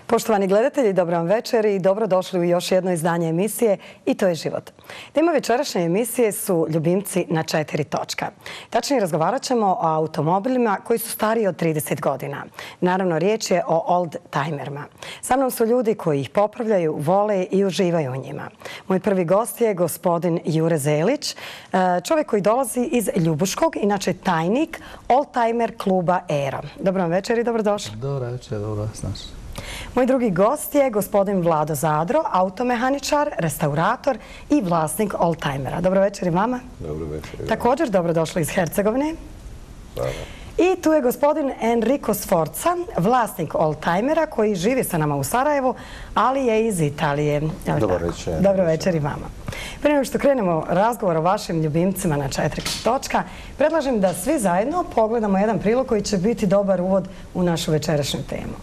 Poštovani gledatelji, dobro vam večer i dobrodošli u još jedno izdanje emisije I to je život. Tema večerašnje emisije su ljubimci na 4 točka. Tačnije razgovarat ćemo o automobilima koji su stariji od 30 godina. Naravno, riječ je o old-timerima. Sa mnom su ljudi koji ih popravljaju, vole i uživaju u njima. Moj prvi gost je gospodin Jure Zelić, čovjek koji dolazi iz Ljubuškog, inače tajnik old-timer kluba ERA. Dobro vam večer i dobrodošli. Dobro večer, dobro vas našli. Moj drugi gost je gospodin Vlado Zadro, automehaničar, restaurator i vlasnik oldtimera. Dobro večer i vama. Dobro večer. Također dobrodošli iz Hercegovine. Hvala. I tu je gospodin Enrico Sforza, vlasnik oldtimera koji živi sa nama u Sarajevu, ali je iz Italije. Dobro večer. Dobro večer i vama. Prije nego što krenemo razgovor o vašim ljubimcima na 4 točka, predlažem da svi zajedno pogledamo jedan prilog koji će biti dobar uvod u našu večerašnju temu.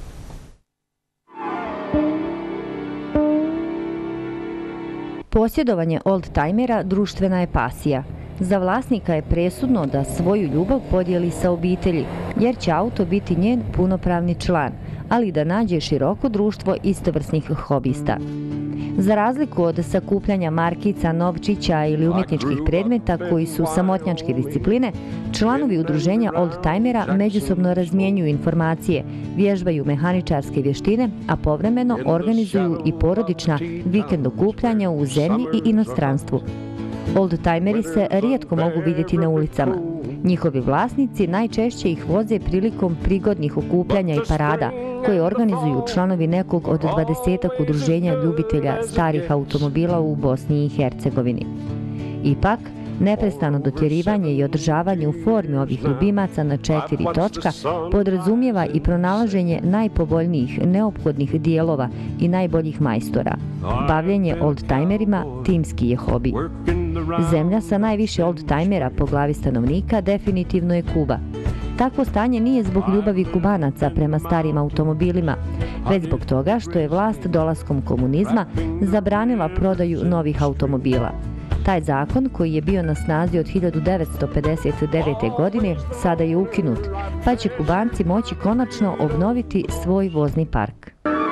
Posjedovanje oldtimera društvena je pasija. Za vlasnika je presudno da svoju ljubav podijeli sa obitelji, jer će auto biti njen punopravni član, ali da nađe široko društvo istovrsnih hobista. Za razliku od sakupljanja markica, novčića ili umjetničkih predmeta koji su samotnjačke discipline, članovi udruženja oldtimera međusobno razmjenjuju informacije, vježbaju mehaničarske vještine, a povremeno organizuju i porodična vikend okupljanja u zemlji i inostranstvu. Oldtimeri se rijetko mogu vidjeti na ulicama. Njihovi vlasnici najčešće ih voze prilikom prigodnih okupljanja i parada, koje organizuju članovi nekog od 20-ak udruženja ljubitelja starih automobila u Bosni i Hercegovini. Ipak, neprestano dotjerivanje i održavanje u formi ovih ljubimaca na 4 točka podrazumijeva i pronalaženje najpovoljnijih, neophodnih dijelova i najboljih majstora. Bavljenje oldtimerima timski je hobi. Zemlja sa najviše oldtimera po glavi stanovnika definitivno je Kuba. Takvo stanje nije zbog ljubavi Kubanaca prema starim automobilima, već zbog toga što je vlast dolaskom komunizma zabranila prodaju novih automobila. Taj zakon, koji je bio na snazi od 1959. godine, sada je ukinut, pa će Kubanci moći konačno obnoviti svoj vozni park.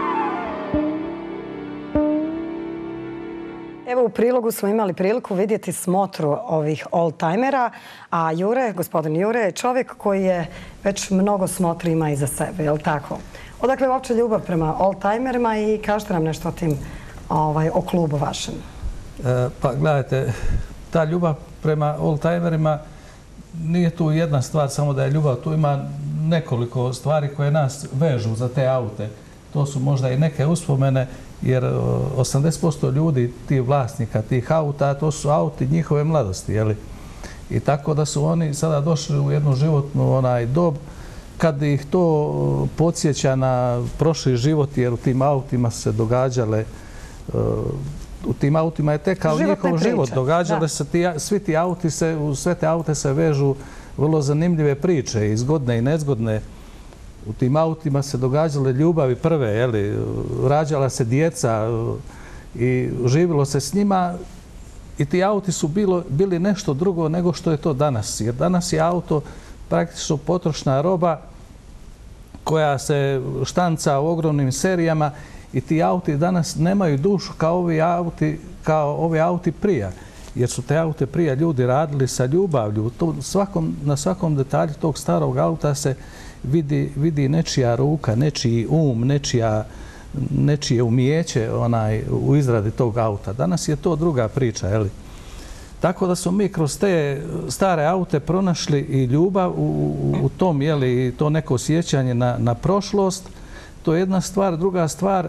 Evo, u prilogu smo imali priliku vidjeti smotru ovih oldtimera, a Jure, gospodin Jure, je čovjek koji je već mnogo smotri ima iza sebe, je li tako? Odakle je uopće ljubav prema oldtimerima i kažete nam nešto o tim, o klubu vašem? Pa gledajte, ta ljubav prema oldtimerima nije tu jedna stvar samo da je ljubav, tu ima nekoliko stvari koje nas vežu za te aute. To su možda i neke uspomene, jer 80% ljudi, tih vlasnika, tih auta, to su auti njihove mladosti, jeli? I tako da su oni sada došli u jednu životnu dob kad ih to podsjeća na prošli život, jer u tim autima se događale, u tim autima je tekao njihov život, događale se, sve te aute se vežu vrlo zanimljive priče, i zgodne i nezgodne. U tim autima se događale ljubavi prve, rađala se djeca i živilo se s njima, i ti auti su bili nešto drugo nego što je to danas. Jer danas je auto praktično potrošna roba koja se štanca u ogromnim serijama, i ti auti danas nemaju dušu kao ovi auti prija. Jer su te aute prija ljudi radili sa ljubavlju. Na svakom detalju tog starog auta se vidi nečija ruka, nečiji nečije umijeće u izradi tog auta. Danas je to druga priča, jeli? Tako da smo mi kroz te stare aute pronašli i ljubav u tom, jeli, i to neko sjećanje na prošlost. To je jedna stvar. Druga stvar,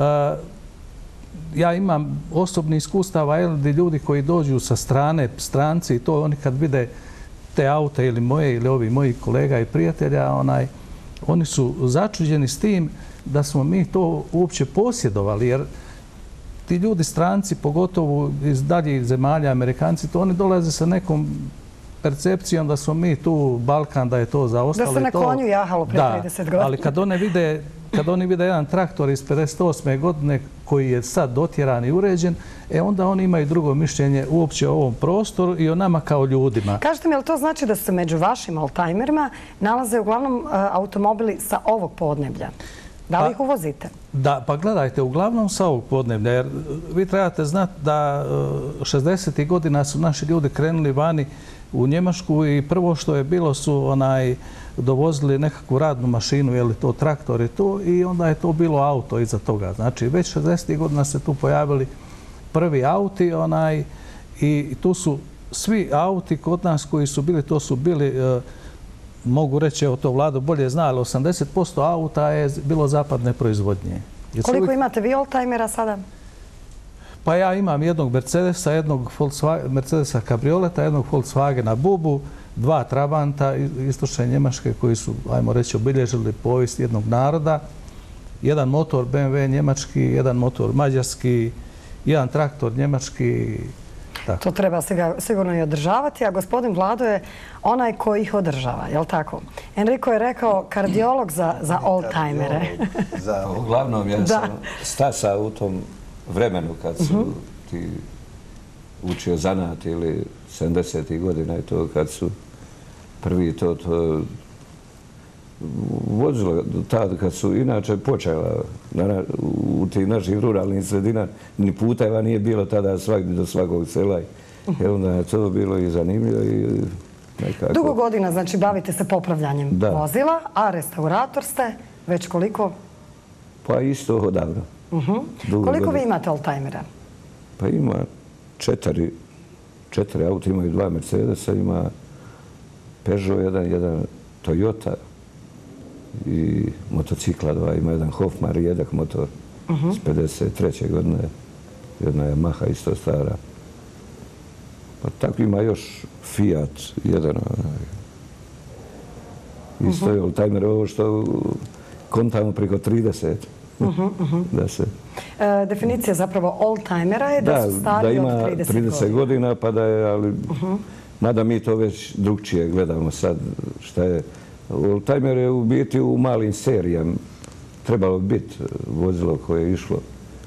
ja imam osobni iskustava, gdje ljudi koji dođu sa strane, stranci, i to oni kad vide te aute ili moje ili ovi moji kolega i prijatelja, oni su začuđeni s tim da smo mi to uopće posjedovali, jer ti ljudi stranci, pogotovo iz daljih zemalja, Amerikanci, to oni dolaze sa nekom percepcijom da smo mi tu Balkan, da je to zaostalo. Da se na konju jahalo prije 30 godina. Ali kad oni vide jedan traktor iz 58. godine koji je sad dotjeran i uređen, onda oni imaju drugo mišljenje uopće o ovom prostoru i o nama kao ljudima. Kažete mi, je li to znači da se među vašim oldtimerima nalaze uglavnom automobili sa ovog podneblja? Da li ih uvozite? Da, pa gledajte, uglavnom sa ovog podneblja, jer vi trebate znati da 60. godina su naši ljudi krenuli vani u Njemačku i prvo što je bilo su dovozili nekakvu radnu mašinu, je li to traktor i to, i onda je to bilo auto iza toga. Znači, već 60. godina se tu pojavili prvi auti i tu su svi auti kod nas koji su bili, to su bili, mogu reći, evo to Vlado bolje zna, ali 80% auta je bilo zapadne proizvodnje. Koliko imate vi oldtimera sada? Pa ja imam jednog Mercedesa, jednog Mercedesa Cabrioleta, jednog Volkswagena Bubu, 2 Trabanta istočne Njemačke koji su, ajmo reći, obilježili povijest jednog naroda, jedan motor BMW njemački, jedan motor mađarski, jedan traktor njemački. Tako. To treba sigurno i održavati, a gospodin Vlado je onaj koji ih održava, je li tako? Enrico je rekao kardiolog za oldtimere. Uglavnom, ja sam stasa u tom vremenu kad su ti učio zanat ili 70. godina i to kad su prvi to vozilo tad kad su inače počela u tih naših ruralnih sredina, ni puteva nije bilo tada svakdje do svakog sela. I onda je to bilo i zanimljivo i nekako... Dugo godina, znači, bavite se popravljanjem vozila, a restaurator ste već koliko? Pa isto odavno. Koliko vi imate oldtimera? Pa ima 4 auta, imaju 2 Mercedesa, ima Peugeot, jedan Toyota i motocikla 2, ima jedan Hofmar i jedan motor s 53. godine, jedna Yamaha isto stara. Pa tako ima još Fiat, jedan isto je oldtimer, ovo što kontamo preko 30. Definicija zapravo oldtimera je da su stari od 30 godina. Da ima 30 godina, pa da je, ali mada mi to već drugčije gledamo sad šta je. Oldtimer je u biti u malim serijama. Trebalo biti vozilo koje je išlo.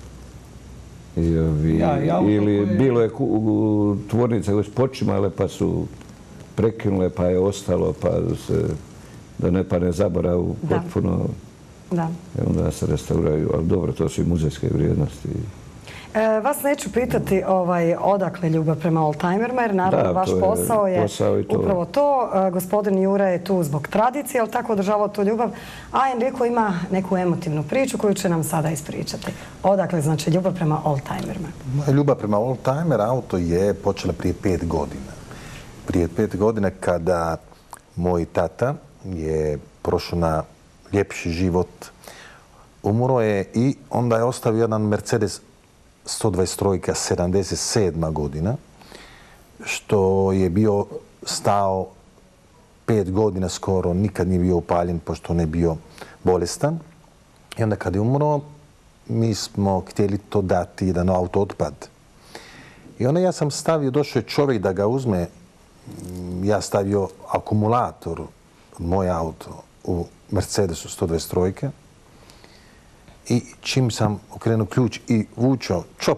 Ili bilo je tvornice već počimale pa su prekinule pa je ostalo pa da ne padne zaborav potpuno. Onda se restauraju, ali dobro, to su i muzejske vrijednosti. Vas neću pitati odakle ljubav prema oldtimerima, jer naravno vaš posao je upravo to. Gospodin Jure je tu zbog tradicije, ali tako održava tu ljubav. A Enrico ima neku emotivnu priču koju će nam sada ispričati. Odakle znači ljubav prema oldtimerima? Moja ljubav prema oldtimer auto je počela prije 5 godina. Prije 5 godina kada moj tata je prošao na ljepši život, umro je i onda je ostavio jedan Mercedes 123 77. godina, što je bio stao 5 godina skoro, nikad nije bio upaljen pošto ne bio bolestan. I onda kad je umro, mi smo htjeli to dati jedan auto otpad. I onda ja sam stavio, došao je čovjek da ga uzme, ja stavio akumulator, moj auto, u Mercedesu 123. I čim sam okrenuo ključ i vučao čop,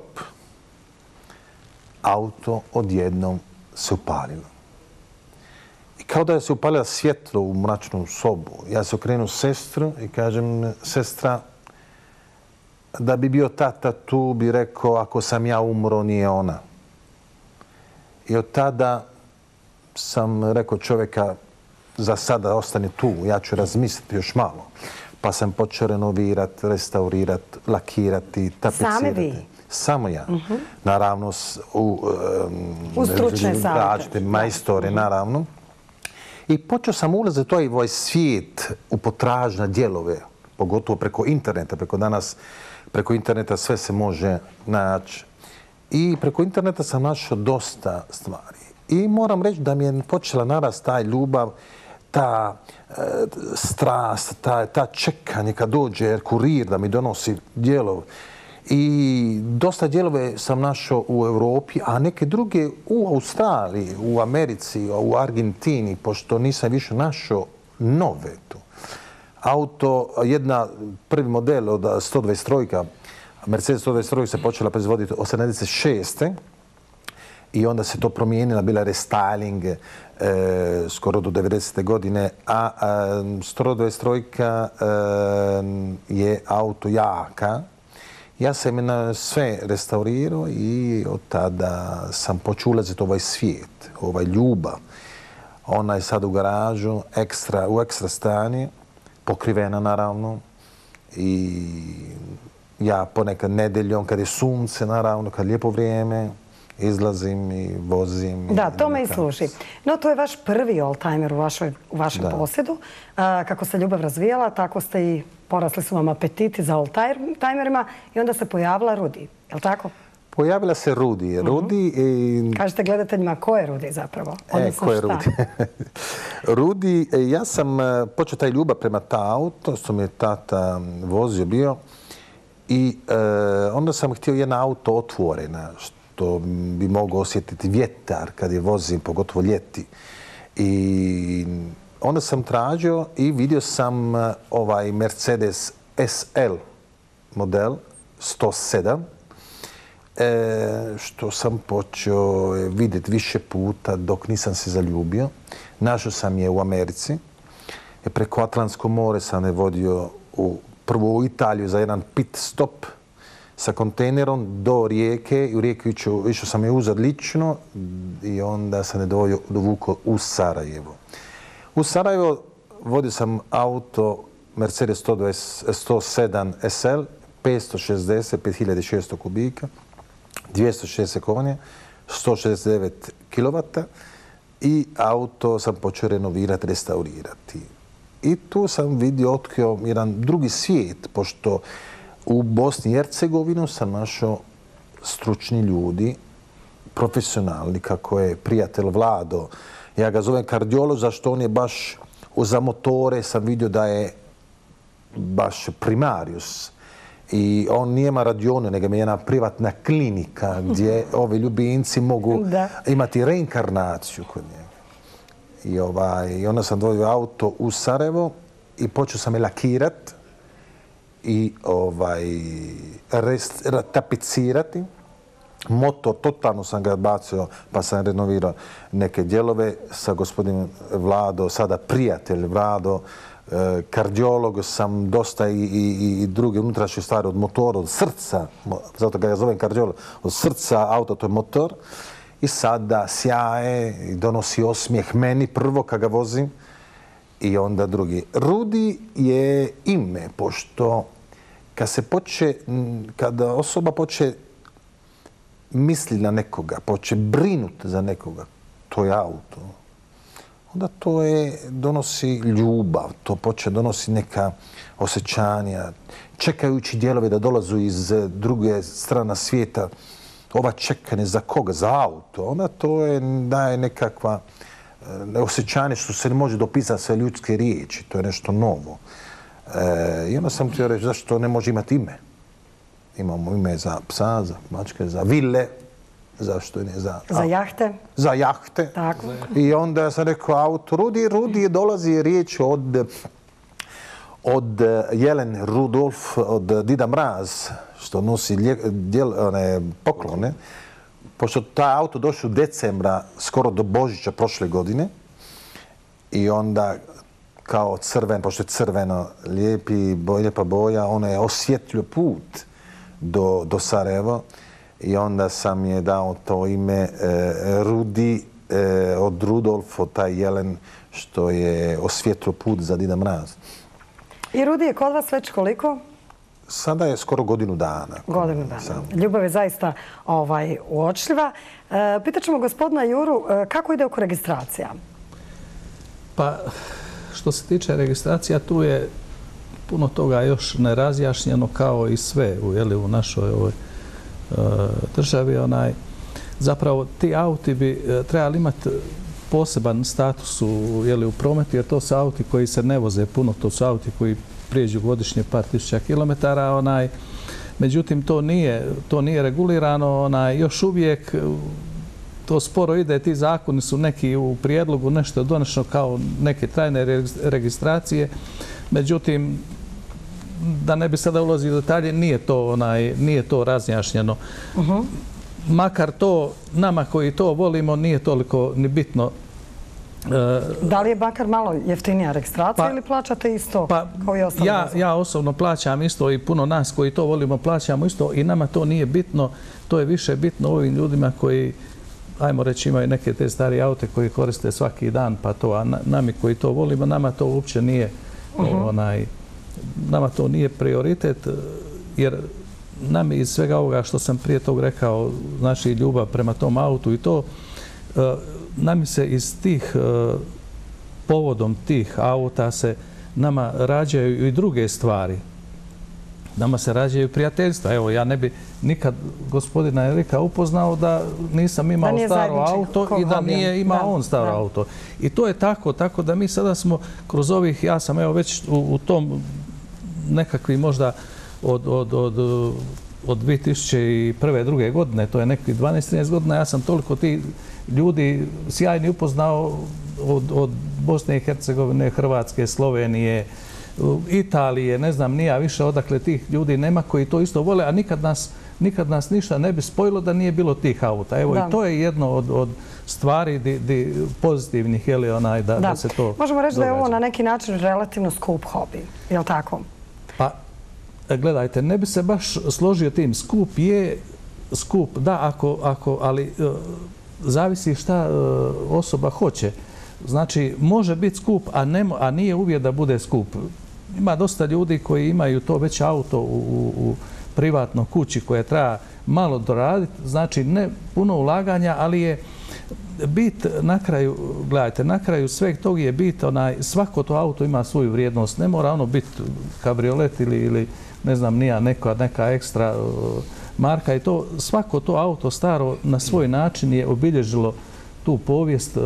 auto odjednom se upalilo. I kao da je se upalila svjetlo u mračnu sobu. Ja se okrenuo sestru i kažem, sestra, da bi bio tata tu, bi rekao, ako sam ja umro, nije ona. I od tada sam rekao čovjeka, za sada ostane tu, ja ću razmisliti još malo. Pa sam počeo renovirati, restaurirati, lakirati, tapecirati. Same vi? Samo ja. Naravno, u stručne savjete. Majstore, naravno. I počeo sam ulaziti u ovaj svijet u potražna dijelove, pogotovo preko interneta. Preko interneta sve se može naći. I preko interneta sam našao dosta stvari. I moram reći da mi je počela narast ta ljubav, ta strast, ta čekanje kad dođe kurir da mi donosi dijelove. I dosta dijelove sam našao u Europi, a neke druge u Australiji, u Americi, u Argentini, pošto nisam više našao nove tu. Auto, prvi model od 123, Mercedes 123 se počela proizvoditi od 76. i onda se to promijenila, bila restyling skoro do 90. godine, a 123 je auto jaka. Ja sam sve restaurirao i od tada sam počeo ulaziti u ovaj svijet, ovaj ljubav. Ona je sad u garažu, u ekstra stanje, pokrivena naravno. I ja ponekad nedeljom, kad je sunce naravno, kad je lijepo vrijeme, izlazim i vozim. Da, to me i služi. No, to je vaš prvi oldtimer u vašem posjedu. Kako se ljubav razvijala, tako ste i porasli su vam apetiti za oldtimerima i onda se pojavila Rudi. Je li tako? Pojavila se Rudi. Kažete gledateljima ko je Rudi zapravo? Ko je Rudi? Rudi, ja sam počeo taj ljubav prema ta auto, što mi je tata vozio bio. I onda sam htio jedno auto otvorena, što bi mogao osjetiti vjetar kad je vozim, pogotovo ljeti. I onda sam tražio i vidio sam ovaj Mercedes SL model 107, što sam počeo vidjeti više puta dok nisam se zaljubio. Našao sam je u Americi. Preko Atlantsko more sam je vodio prvo u Italiju za jedan pit stop sa kontejnerom do Rijeke. I u Rijeku išao sam je uzad lično i onda sam je dovukao u Sarajevo. U Sarajevo vodio sam auto Mercedes 107 SL, 560, 5600 kubika, 260 konja, 169 kW i auto sam počeo renovirati, restaurirati. I tu sam otkrio jedan drugi svijet, pošto u Bosni i Hercegovini sam našao stručni ljudi, profesionalni, kako je prijatelj Vlado. Ja ga zovem kardiolog, zašto on je baš za motore, sam vidio da je baš primarius. I on nije ima radionu, nego je jedna privatna klinika gdje ovi ljubimci mogu imati reinkarnaciju kod njega. I onda sam doveo auto u Sarajevo i počeo sam je lakirati i tapicirati. Motor, totalno sam ga bacio, pa sam renovirao neke dijelove sa gospodinom Vlado, sada prijatelj Vlado, kardiolog sam, dosta i druge unutrašnje stvari od motora, od srca, zato ga ja zovem kardiolog, od srca auto, to je motor. I sada sjaje i donosi osmijeh meni prvo kad ga vozim i onda drugi. Rudi je ime, pošto kada osoba poče misli na nekoga, poče brinuti za nekoga, to je auto. Onda to donosi ljubav, to poče donosi neka osjećanja. Čekajući dijelove da dolazu iz druge strane svijeta, ova čekanje za koga? Za auto. Onda to daje nekakva osjećanje što se ne može dopisati sve ljudske riječi. To je nešto novo. I onda sam htio reći zašto ne može imati ime. Imamo ime za psa, za mačke, za vile. Zašto ne za... Za jahte. Za jahte. Tako. I onda sam rekao auto Rudi dolazi riječ od Jelen Rudolf, od Dida Mraz, što nosi poklone. Pošto taj auto došao u decembra, skoro do Božića prošle godine, i onda kao crven, pošto je crveno, lijepa boja, ona je osvjetljio put do Sarajeva. I onda sam je dao to ime Rudi od Rudolf, od taj jelen što je osvjetlio put za Dida Mraz. I Rudi je kod vas već koliko? Sada je skoro godinu dana. Godinu dana. Ljubav je zaista uočljiva. Pitat ćemo gospodina Juru, kako ide oko registracija? Pa, što se tiče registracija, tu je puno toga još nerazjašnjeno kao i sve u našoj državi. Zapravo, ti auti bi trebali imati poseban status u prometu, jer to su auti koji se ne voze puno, to su auti koji prijeđu godišnje par tisuća kilometara. Međutim, to nije regulirano. Još uvijek to sporo ide. Ti zakoni su neki u prijedlogu, nešto je donešeno kao neke trajne registracije. Međutim, da ne bi sada ulazio u detalje, nije to razjašnjeno. makar to nama koji to volimo nije toliko ni bitno. Da li je makar malo jeftinija registracija ili plaćate isto kao i ostalo? Ja osobno plaćam isto i puno nas koji to volimo plaćamo isto i nama to nije bitno. To je više bitno ovim ljudima koji, ajmo reći, imaju neke te starije aute koji koriste svaki dan, pa to, a nami koji to volimo, nama to uopće nije nama to nije prioritet, jer nami iz svega ovoga što sam prije tog rekao, znači ljubav prema tom autu i to, nami se iz tih, povodom tih auta se nama rađaju i druge stvari. Nama se rađaju prijateljstva. Evo, ja ne bi nikad gospodina Erika upoznao da nisam imao staro auto i da nije imao on staro auto. I to je tako da mi sada smo kroz ovih, ja sam evo već u tom nekakvi možda od 2001. druge godine, to je nekakvih 12-13 godina, ja sam toliko ti ljudi sjajni upoznao od Bosne i Hercegovine, Hrvatske, Slovenije, Italije, ne znam, nija više odakle tih ljudi nema koji to isto vole, a nikad nas ništa ne bi spojilo da nije bilo tih auta. Evo, i to je jedno od stvari pozitivnih, da se to događa. Možemo reći da je ovo na neki način relativno skup hobi, je li tako? Pa, gledajte, ne bi se baš složio tim. Skup je skup, da, ali zavisi šta osoba hoće. Znači, može biti skup, a nije uvijek da bude skup. Ima dosta ljudi koji imaju to već auto u privatnoj kući koje treba malo doraditi. Znači, ne puno ulaganja, ali je bit na kraju, gledajte, na kraju sveg tog je bit, svako to auto ima svoju vrijednost. Ne mora ono biti kabriolet ili ne znam, neka ekstra marka i to. Svako to auto staro na svoj način je obilježilo tu povijest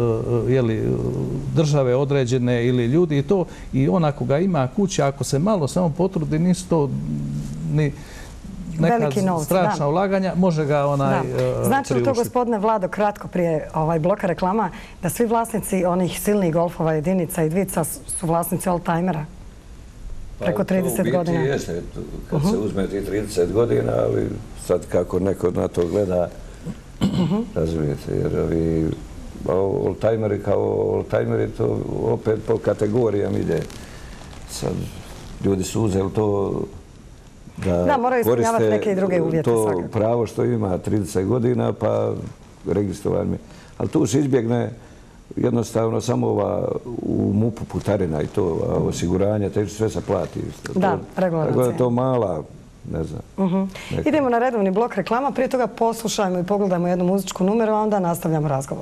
države određene ili ljudi i to. I on ako ga ima kuća, ako se malo samo potrudi, nisu to ni neka strašna ulaganja, može ga priuštiti. Znači li to, gospodine Vlado, kratko prije bloka reklama, da svi vlasnici onih silnih golfova, jedinica i dvica su vlasnici oldtimera? Preko 30 godina. To u biti jeste, kad se uzme ti 30 godina, ali sad kako neko na to gleda, razumijete, jer ovi oldtimeri kao oldtimeri, to opet po kategorijama ide. Sad, ljudi su uzeli to da koriste to pravo što ima 30 godina, pa registrovanje. Ali tu se izbjegne jednostavno samo u MUP-u putarina i to osiguranje, te sve se plati. Da, regulacija. Tako da je to mala, ne znam. Idemo na redovni blok reklama, prije toga poslušajmo i pogledajmo jednu muzičku numeru, a onda nastavljamo razgovor.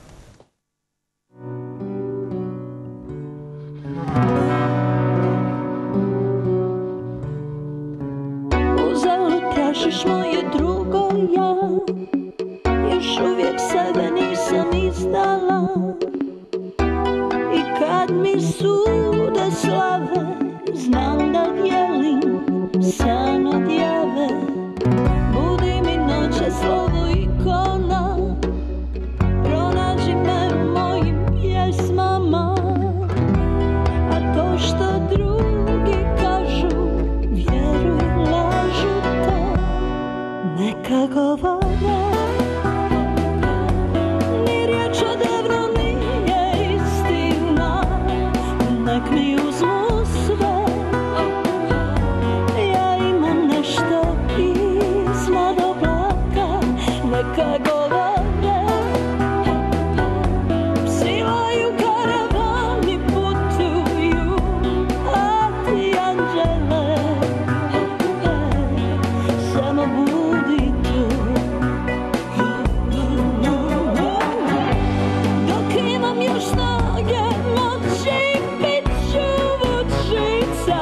Tražiš moje drugo ja, još uvijek sebe nisam izdala. I kad mi sude slave, znam da dijelim san od jave. Budi mi noće slovo ikona, pronađi me u mojim pjesmama. A to što drugi kažu, vjeruj, lažu to, neka govore. Ni riječ odavno nije istina, nek mi uzmu sve. Ja imam nešto iznad oblaka, neka govore. Psivaju karavani, putuju, a ti anđele, samo budi tu. Dok imam još snage, moći, bit ću vučica.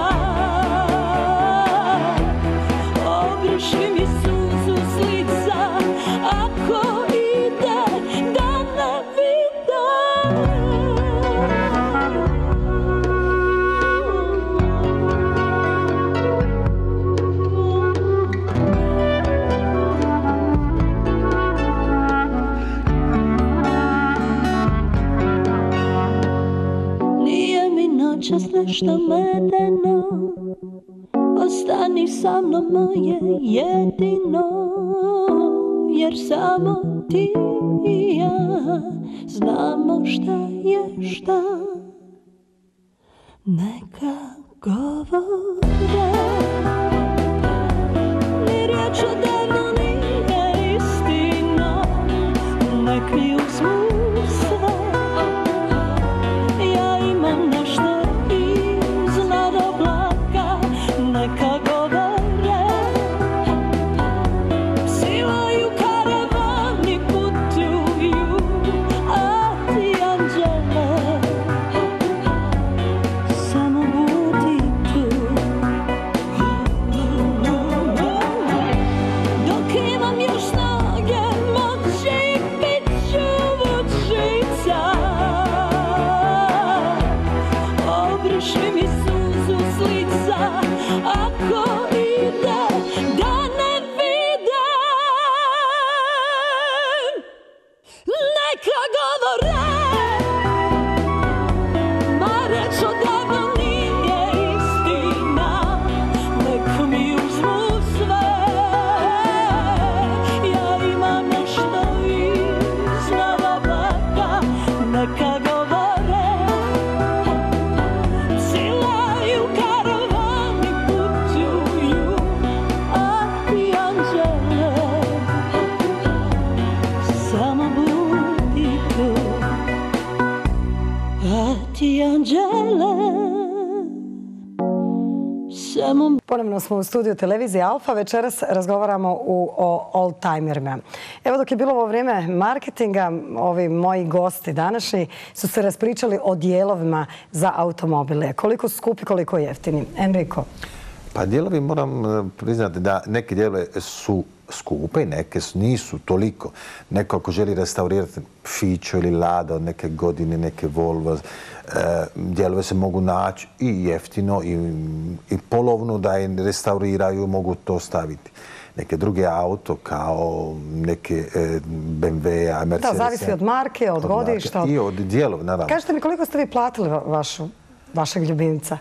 Obriši mi suzu s lica, ako ide da ne vide. Nije mi noćas nešto medeno, ostani sa mnom moje jedino. jer samo ti i ja znamo šta je šta. Neka govore, ni riječ odavno nije istina, nek mi uzmu sve. Ja imam nešto iznad oblaka, neka govore. Silaju karavani putuju, a ti anđele samo budi tu. Dok imam još snage, moći bit ću vučica. Obriši mi suzu s lica, ako ide da ne vidim. Neka govore, ma reč odavno nije istina, nek mi uzmu sve. Ja imam nešto iznad oblaka, neka govore. Silaju karavani putuju, a ti anđele samo budi tu. A ti anđele samo. Ponovno smo u studiju televizije Alfa. Večeras razgovaramo o oldtimerima. Evo, dok je bilo ovo vrijeme marketinga, ovi moji gosti današnji su se raspričali o dijelovima za automobile. Koliko su skupi, koliko jeftini. Enrico? Pa dijelovi moram priznati da neke dijelove su skupe i neke nisu toliko. Neko ako želi restaurirati Fićo ili Lada od neke godine, neke Volvo, dijelove se mogu naći i jeftino i polovno da je restauriraju, mogu to staviti. Neke druge auto kao neke BMW-a, Mercedes. Da, zavisi od marke, od godišta. I od dijelova, naravno. Kažete mi koliko ste vi platili vašeg ljubimca?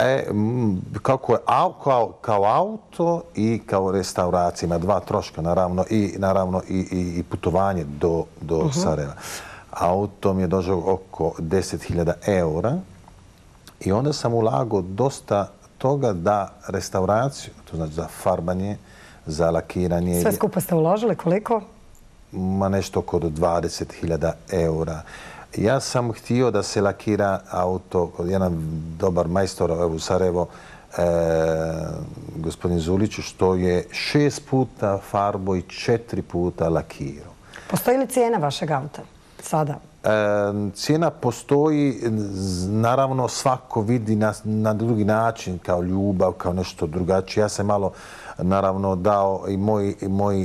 Kao auto i kao restauracija. Ima dva troška, naravno i putovanje do Sarajeva. Auto mi je došao oko 10.000 eura i onda sam ulagao dosta toga da restauraciju, to znači za farbanje, za lakiranje. Sve skupa ste uložili, koliko? Ma nešto oko 20.000 eura. Ja sam htio da se lakira auto kod jedan dobar majstor u Sarajevo, gospodin Zuliću, što je 6 puta farbo i 4 puta lakirao. Postoji li cijena vašeg auta sada? Cijena postoji, naravno svako vidi na drugi način, kao ljubav, kao nešto drugačije. Ja sam malo naravno dao i moj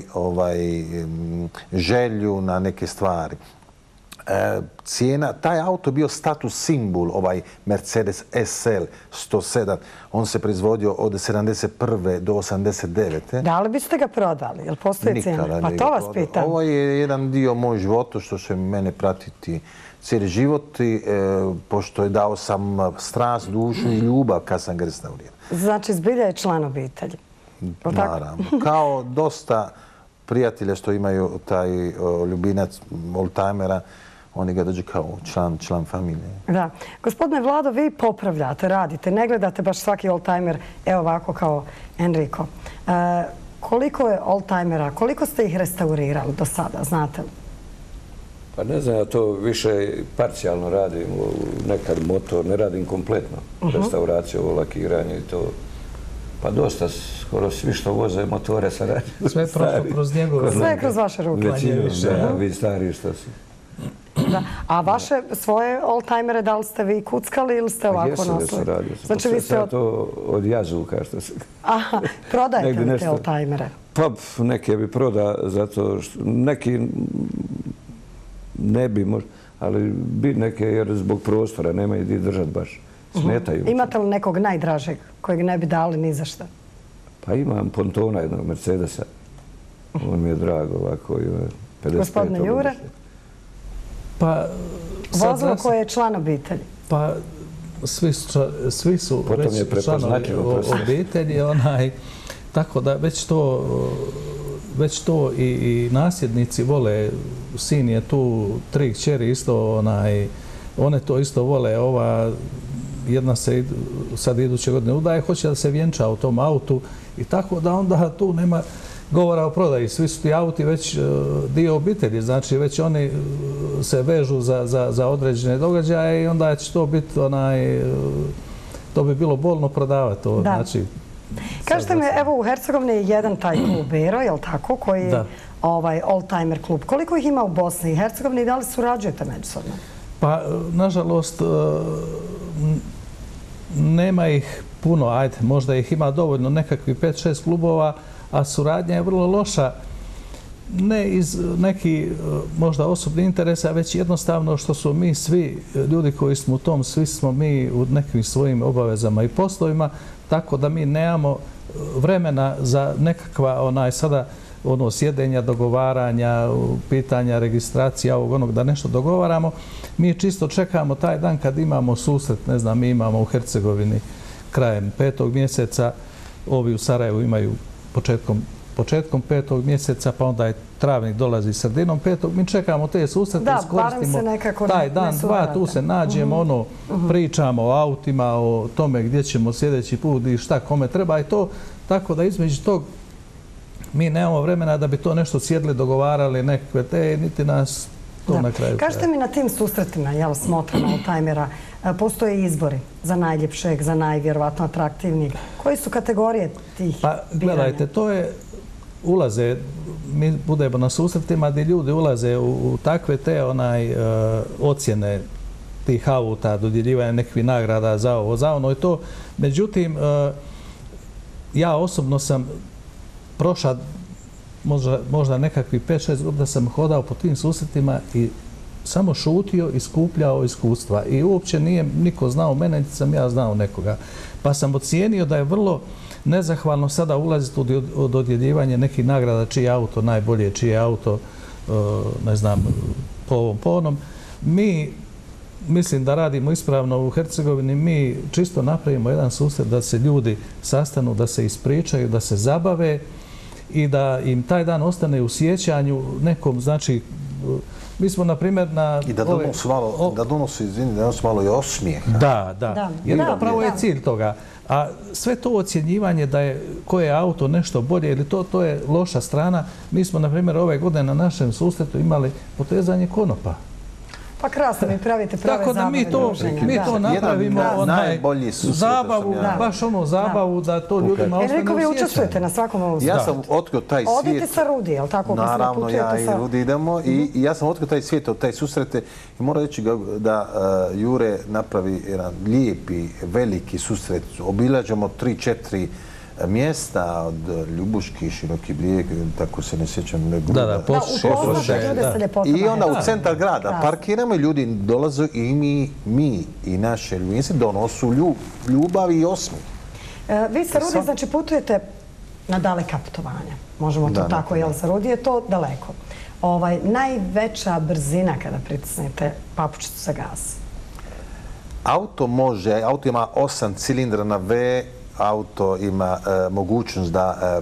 želju na neke stvari. Cijena, taj auto bio status simbol, ovaj Mercedes SL 107. On se proizvodio od 71. do 89. Da li biste ga prodali? Jel postoji cijena? Pa to vas pitam. Ovo je jedan dio moj života što će mene pratiti cijeli život, pošto je dao sam strast, dušu i ljubav kad sam ga restaurirao. Znači, zbilja je član obitelji. Naravno. Kao dosta prijatelja što imaju taj ljubinac oldtimera, oni ga dođu kao član familije. Da. Gospodine Vlado, vi popravljate, radite, ne gledate baš svaki oldtimer, evo ovako kao Enrico. Koliko je oldtimera, koliko ste ih restaurirali do sada, znate li? Pa ne znam, ja to više parcijalno radim, nekad motor, ne radim kompletno. Restauraciju, lakiranje i to. Pa dosta, skoro svi što voze motore sa radim. Sve je prošlo kroz njegove. Sve je kroz vaše ruke. Da, vi stari što si. A vaše svoje oldtimere, da li ste vi kuckali ili ste ovako nosili? Jesu da sam radio. Znači vi ste to od jazuka što se... Aha, prodajete li te oldtimere? Pa neke bi prodao zato što neki ne bi možda, ali bi neke jer zbog prostora nemaju gdje držati baš. Smetaju. Imate li nekog najdražeg kojeg ne bi dali ni za šta? Pa imam pontona jednog Mercedesa. On mi je drago ovako. 55. Gospodine Jure? Pa... Vozilo koje je član obitelji? Pa svi su već članovi obitelji. Tako da već to već to i nasljednici vole. Sin je tu, 3 kćeri isto, one to isto vole. Ova jedna se sad iduće godine udaje, hoće da se vjenča u tom autu i tako da onda tu nema govora o prodaji. Svi su ti auti već dio obitelji, znači već oni se vežu za određene događaje i onda će to biti to bi bilo bolno prodavati to. Znači, kažete mi, evo u Hercegovini je jedan taj klub Bero, je li tako, koji je oldtimer klub. Koliko ih ima u Bosni i Hercegovini i da li surađujete međusobno? Pa, nažalost, nema ih puno, ajde, možda ih ima dovoljno, nekakvih 5-6 klubova, a suradnja je vrlo loša. Ne iz nekih možda osobnih interesa, već jednostavno što su mi svi ljudi koji smo u tom, svi smo mi u nekim svojim obavezama i poslovima, tako da mi nemamo vremena za nekakva sada sjedenja, dogovaranja, pitanja, registracija, ovog onog, da nešto dogovaramo. Mi čisto čekamo taj dan kad imamo susret, ne znam, mi imamo u Hercegovini krajem 5. mjeseca, ovi u Sarajevu imaju početkom 5. mjeseca, pa onda je travnik dolazi sredinom 5. Mi čekamo te susrete, iskoristimo taj dan, dva, tu se nađemo, pričamo o autima, o tome gdje ćemo sljedeći put i šta kome treba i to, tako da između tog mi nemamo vremena da bi to nešto sjedli, dogovarali nekakve te, niti nas to na kraju. Kažete mi, na tim susretima, smotrama oldtimera, postoje izbori za najljepšeg, za najvjerovatno atraktivnijeg. Koji su kategorije tih biranja? Gledajte, to je, ulaze, mi budemo na susretima gdje ljudi ulaze u takve te ocjene tih auta, dodjeljivanja nekakvih nagrada za ovo, za ono i to. Međutim, ja osobno sam prošla možda nekakvih 5-6 godina sam hodao po tim susretima i samo šutio i skupljao iskustva. I uopće nije niko znao mene, niti sam ja znao nekoga. Pa sam ocijenio da je vrlo nezahvalno sada ulaziti u dodjeljivanje nekih nagrada čiji je auto najbolje, čiji je auto, ne znam, po ovom, po onom. Mi, mislim da radimo ispravno u Hercegovini, mi čisto napravimo jedan susret da se ljudi sastanu, da se ispričaju, da se zabave i da im taj dan ostane u sjećanju nekom, znači, mi smo, na primjer, na... I da donosi malo i osmijeha. Da. Jer upravo je cilj toga. A sve to ocjenjivanje da je koje je auto nešto bolje ili to je loša strana. Mi smo, na primjer, ove godine na našem susretu imali potezanje konopa. Pa krasno, mi pravite prave zabave. Tako da mi to napravimo, zabavu, baš zabavu da to ljudima ostane u sjećanju. Enrico, vi učestvujete na svakom ovom svijetu. Ja sam otkrio taj svijet. Odite sa Rudi, je li tako? Naravno, ja i Rudi idemo i ja sam otkrio taj svijet, taj susrete i moram reći da Jure napravi jedan lijepi, veliki susret. Obilađamo 3-4 mjesta od Ljubuški, Široki Brijeg, tako se ne sjećam. I onda u centar grada parkiramo i ljudi dolaze i mi i naše ljubimci donosu ljubav i osmijeh. Vi sa Rudi, znači, putujete na daleka putovanja. Možemo to tako, jer sa Rudi je to daleko. Najveća brzina kada pritisnete papučicu za gas? Auto ima 8 cilindra na V, auto ima mogućnost da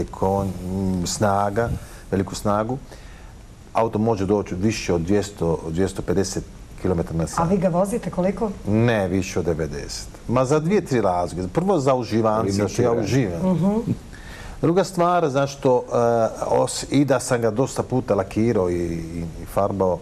veliku snagu. Auto može doći više od 250 km na sat. A vi ga vozite koliko? Ne, više od 90. Ma za 2-3 razloga. Prvo za uživanje, zašto ja uživam. Druga stvar, zašto i da sam ga dosta puta lakirao i farbao,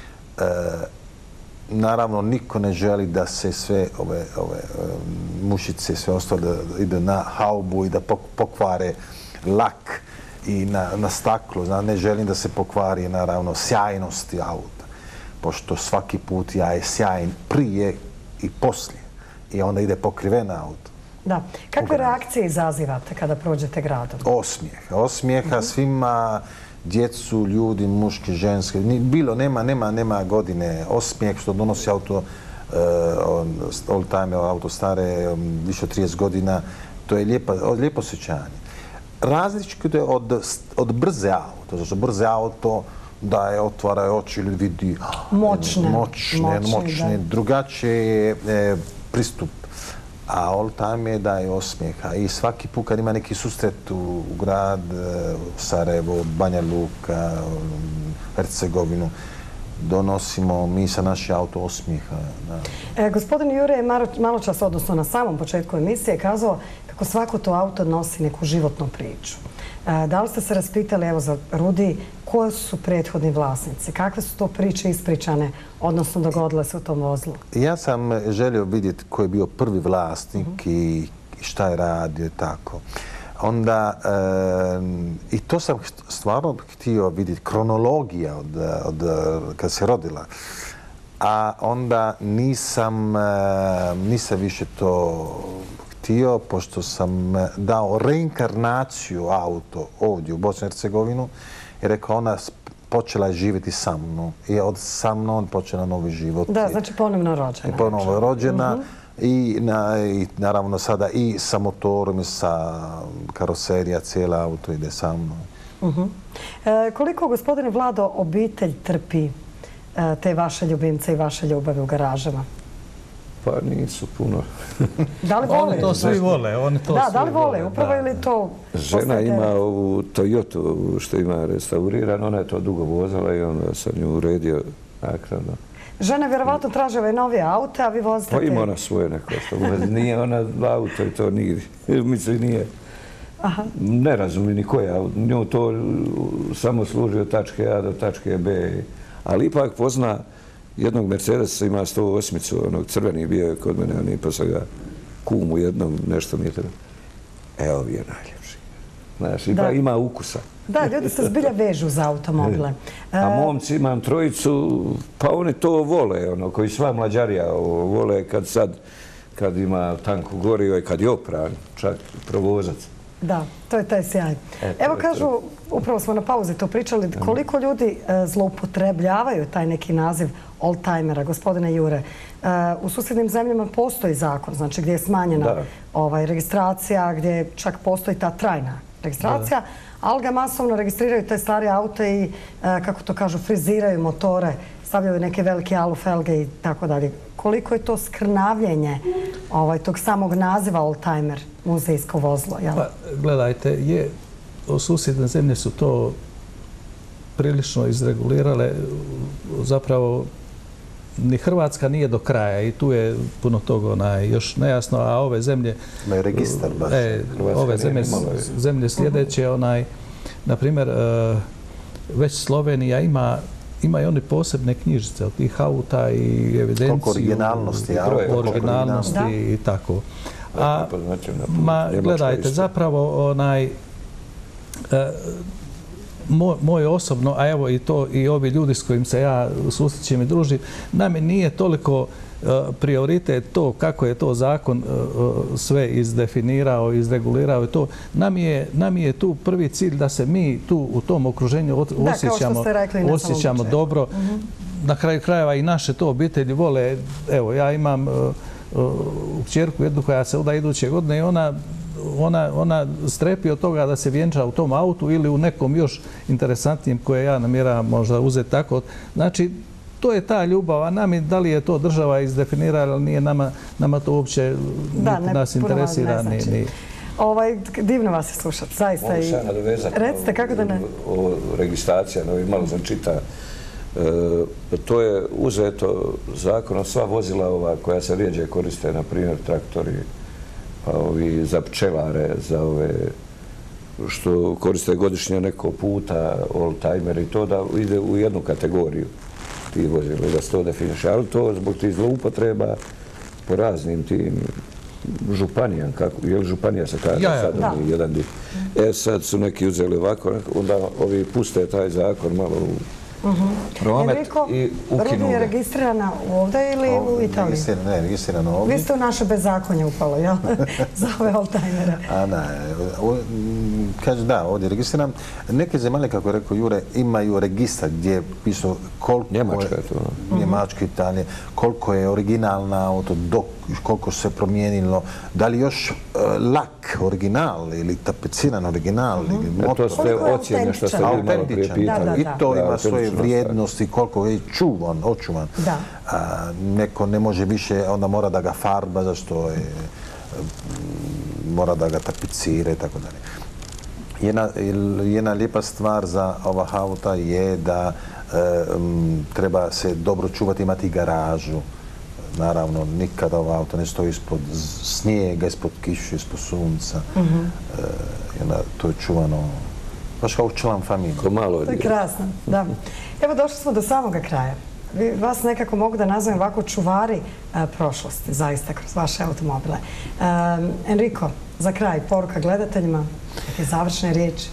naravno, niko ne želi da se sve ove mušice, sve ostalo da ide na haubu i da pokvare lak i na staklo. Ne želim da se pokvari, naravno, sjajnosti auta. Pošto svaki put ja je sjajan prije i poslije. I onda ide pokrivena auto. Da. Kakve reakcije izazivate kada prođete gradom? Osmijeha svima, djecu, ljudi, muški, ženski. Nema godine. Osmijeh što donosi auto, oldtimer, auto stare, više od 30 godina. To je lijepo osjećanje. Različito je od brze auto. Zato brze auto da je otvara oči, ljudi vidi moćne. Drugačije je pristup a oldtimer daje osmijeha. I svaki put kad ima neki susret u grad, Sarajevo, Banja Luka, Hercegovinu, donosimo mi sa naši auto osmijeha. Gospodin Jure je malo čas, odnosno na samom početku emisije, kazao kako svako to auto nosi neku životnu priču. Da li ste se raspitali, evo za Rudi, koji su prethodni vlasnici? Kakve su to priče ispričane, odnosno dogodile se u tom vozlu? Ja sam želio vidjeti ko je bio prvi vlasnik i šta je radio i tako. Onda, i to sam stvarno htio vidjeti, kronologija od kad se rodila. A onda nisam više to htio, pošto sam dao reinkarnaciju auto ovdje u Bosni i Hercegovinu i rekao ona počela je živjeti sa mnom i sa mnom počela novi život. Da, znači ponovno rođena. Ponovno rođena i naravno sada i sa motorom i sa karoserija, cijela auto ide sa mnom. Koliko, gospodine Vlado, obitelj trpi te vaše ljubimce i vaše ljubavi u garažama? Pa nisu puno. Da li vole? Oni to svi vole. Da li vole? Upravo ili to... Žena ima ovu Toyotu što ima restauriran, ona je to dugo vozila i onda sam nju uredio naknadno. Žene vjerovatno traže ove novije aute, a vi vozite... Pa ima ona svoje neko što vozi. Nije ona auto i to nigdje. Mislim, nije... Ne razumije ni koje auto. Nju to samo služi od tačke A do tačke B. Ali ipak pozna jednog Mercedesa, ima 108-icu, onog crveni bio je kod mene, pa sam ga kumu jednom, nešto mi je treba. Evo vi je najljepši. Znaš, ipak ima ukusa. Da, ljudi se zbilja vežu za automobile. A momci, imam trojicu, pa oni to vole, koji sva mlađarija vole kad ima tanko gorivo i kad je opran, čak provozac. Da, to je taj sjaj. Evo kažu, upravo smo na pauzi to pričali, koliko ljudi zloupotrebljavaju taj neki naziv oldtimera, gospodine Jure. U susjednim zemljama postoji zakon, znači gdje je smanjena registracija, gdje čak postoji ta trajna registracija, ali ga masovno registriraju te stare aute i, kako to kažu, friziraju motore, stavljaju neke velike alufelge i tako dalje. Koliko je to skrnavljenje tog samog naziva oldtimer, muzejsko vozlo? Pa, gledajte, susjedne zemlje su to prilično izregulirale. Zapravo, ni Hrvatska nije do kraja i tu je puno toga još nejasno, a ove zemlje... Imaju registar baš. Ove zemlje sljedeće, na primjer, već Slovenija ima i oni posebne knjižice od tih auta i evidenciju, originalnosti i tako. Gledajte, zapravo moj osobno, a evo i ovi ljudi s kojim se ja susrećem i družim, nami nije toliko prioritet to kako je to zakon sve izdefinirao, izregulirao i to. Nam je tu prvi cilj da se mi tu u tom okruženju osjećamo dobro. Na kraju krajeva i naše to obitelji vole. Evo, ja imam kćerku jednu koja se uda iduće godine i ona strepi od toga da se vjenča u tom autu ili u nekom još interesantnijem koje ja namjeravam možda uzeti tako. Znači, to je ta ljubav, a nami da li je to država izdefinirala, ali nije nama to uopće nas interesira. Divno vas je slušati, zaista. Mogu se nadovezati. Recite kako da ne... Registracija, malo sam čita. To je uzeto zakonom sva vozila koja se rijeđe koriste, na primjer traktori, pa ovi za pčelare, za ove što koriste godišnje neko puta, oldtimer i to da ide u jednu kategoriju ti vozila, da se to definiše. Ali to zbog tih zloupotreba po raznim tim županijama, jer županija se kaže sad jedan dio. Sad su neki uzeli ovako, onda ovi puste taj zakon malo u promet i ukinu ga. Rudi je registrirana ovdje ili u Italiji? Ne, registrirana ovdje. Vi ste u naše bezakonje upalo, jel? Za ove oldtimere. Kaže da, ovdje je registriran. Neke zemalje, kako je rekao Jure, imaju registar gdje pišu koliko... Njemačka je to. Njemačka, Italija, koliko je originalna auto, koliko se promijenilo, da li još lak original ili tapeciran original ili motor. To ste ocjene što ste vi malo prije pitali. I to ima svoje vrijednosti, koliko je očuvan. Neko ne može više, onda mora da ga farba, zašto je mora da ga tapicira i tako dalje. Jedna lijepa stvar za ova auta je da treba se dobro čuvati, imati garažu. Naravno, nikada ova auto ne stoji ispod snijega, ispod kiše, ispod sunca. To je čuvano baš kao član familije. To je krasno, da. Evo, došli smo do samoga kraja. Vas nekako mogu da nazovem ovako čuvari prošlosti, zaista, kroz vaše automobile. Enrico, za kraj, poruka gledateljima, neke završne riječi.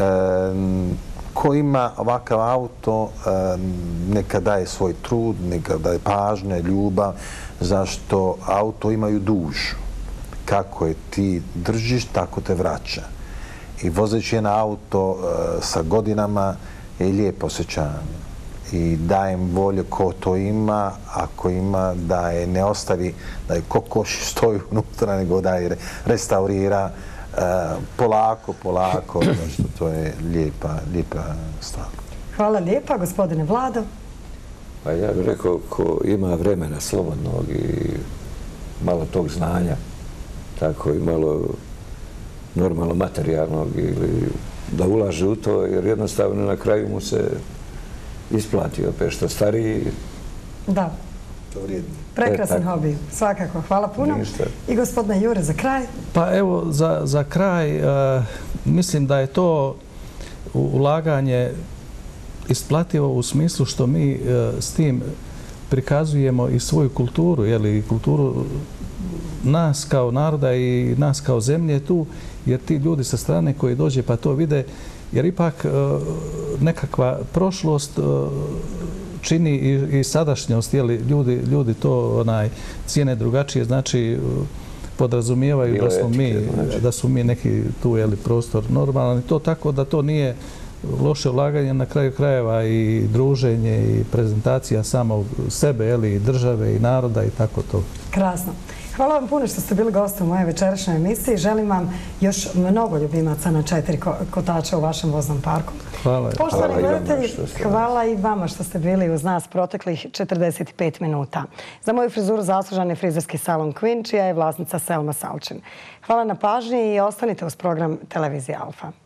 Ko ima ovakav auto, neka daje svoj trud, neka daje pažnje, ljubav, zašto auto imaju dušu. Kako je ti držiš, tako te vraća. I vozeći jedan auto sa godinama je lijepo osjećanje. I dajem volju ko to ima, ako ima da je ne ostavi, da je ko koši stoji unutra, nego da je restaurira polako, što to je lijepa stvar. Hvala lijepa, gospodine Vlado. Pa ja bih rekao, ko ima vremena slobodnog i malo tog znanja, tako i malo normalno materijalnog, ili da ulaže u to, jer jednostavno na kraju mu se isplati opet što stariji. Da. To vrijedno. Prekrasan hobi, svakako. Hvala puno. I gospodine Jure, za kraj? Pa evo, za kraj mislim da je to ulaganje isplativo u smislu što mi s tim prikazujemo i svoju kulturu, kulturu nas kao naroda i nas kao zemlje tu, jer ti ljudi sa strane koji dođe pa to vide, jer ipak nekakva prošlost čini i sadašnjost, ljudi to cijene drugačije, znači podrazumijevaju da su mi neki tu prostor normalan i to tako da to nije loše ulaganje, na kraju krajeva i druženje i prezentacija samog sebe, i države i naroda i tako to. Krasno. Hvala vam puno što ste bili gosti u mojoj večerašnjoj emisiji. Želim vam još mnogo ljubimaca na 4 kotača u vašem voznom parku. Hvala. Poštovani gledatelji, hvala i vama što ste bili uz nas proteklih 45 minuta. Za moju frizuru zaslužan je frizerski salon Queen, čija je vlasnica Selma Salčin. Hvala na pažnji i ostanite uz program Televizije Alfa.